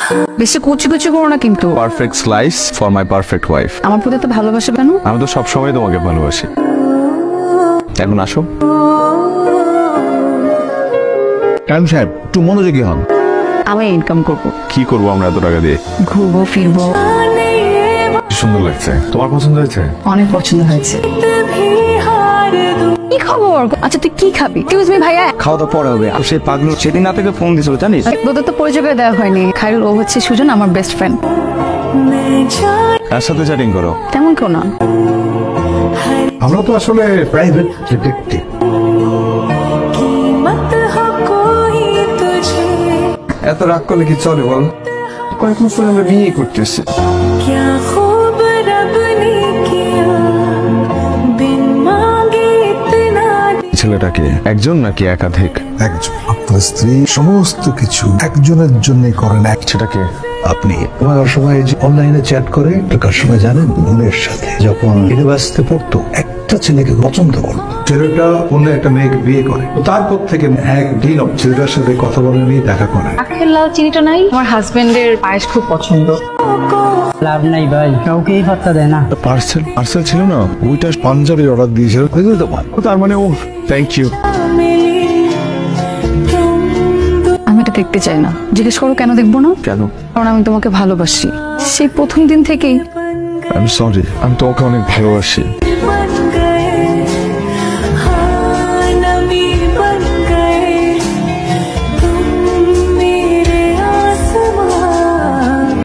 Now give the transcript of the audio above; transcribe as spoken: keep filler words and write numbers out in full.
বেশি কুচি কুচি করো না কিন্তু। Perfect slice for my perfect wife. আমার প্রতি তো ভালোবাসা কেন? আমি তো সবসময় তোমাকে ভালোবাসি। এখন আসো। কাম সাহেব একটু মনোযোগী হন। আমি ইনকাম করবো। কি করবো আমরা এত টাকা দিয়ে? ঘুরবো ফিরবো। সুন্দর লাগছে। তোমার পছন্দ হয়েছে? অনেক পছন্দ হয়েছে। কি খবর? আচ্ছা তুই কি খাবি? এক্সকিউজ মি ভাইয়া। খাওয়া দাওয়া পরে হবে। আর সেই পাগল সেদিন না থেকে ফোন দিছিল জানিস? তোদের তো পরিচয় করে দেওয়া হয়নি। খায়রুল ও হচ্ছে সুজন, আমার বেস্ট ফ্রেন্ড। তার সাথে চ্যাটিং করো? তেমন কেউ না। আমরা তো আসলে প্রাইভেট ডিটেকটিভ। এত রাগ করলে কি চলে বল? কয়েক মাস পরে আমরা বিয়ে করতেছি। ছেলেটাকে একজন নাকি একাধিক? একজন। আপনার স্ত্রী সমস্ত কিছু একজনের জন্যই করেন। এক সেটাকে আপনি তোমার সময় অনলাইনে চ্যাট করে টাকার সময় জানেন বোনের সাথে যখন ইউনিভার্সিটিতে পড়তো একটা ছেলেকে পছন্দ করতো। ছেলেটা অন্য একটা মেয়েকে বিয়ে করে, তারপর থেকে একদিন ছেলেটার সাথে কথা বলে নিয়ে দেখা করে। আখের লাল চিনিটা নাই? আমার হাজবেন্ডের পায়েস খুব পছন্দ। লাভ নাই ভাই, কাউকেই পাত্তা দেয় না। পার্সেল পার্সেল ছিল না, ওইটা পাঞ্জাবির অর্ডার দিয়েছিল। তার মানে ও থ্যাংক ইউ। আমি এটা দেখতে চাই না। জিজ্ঞেস করো কেন দেখবো না? কেন? কারণ আমি তোমাকে ভালোবাসি। সেই প্রথম দিন থেকেই। আই এম সরি, আমি তোমাকে অনেক ভালোবাসি।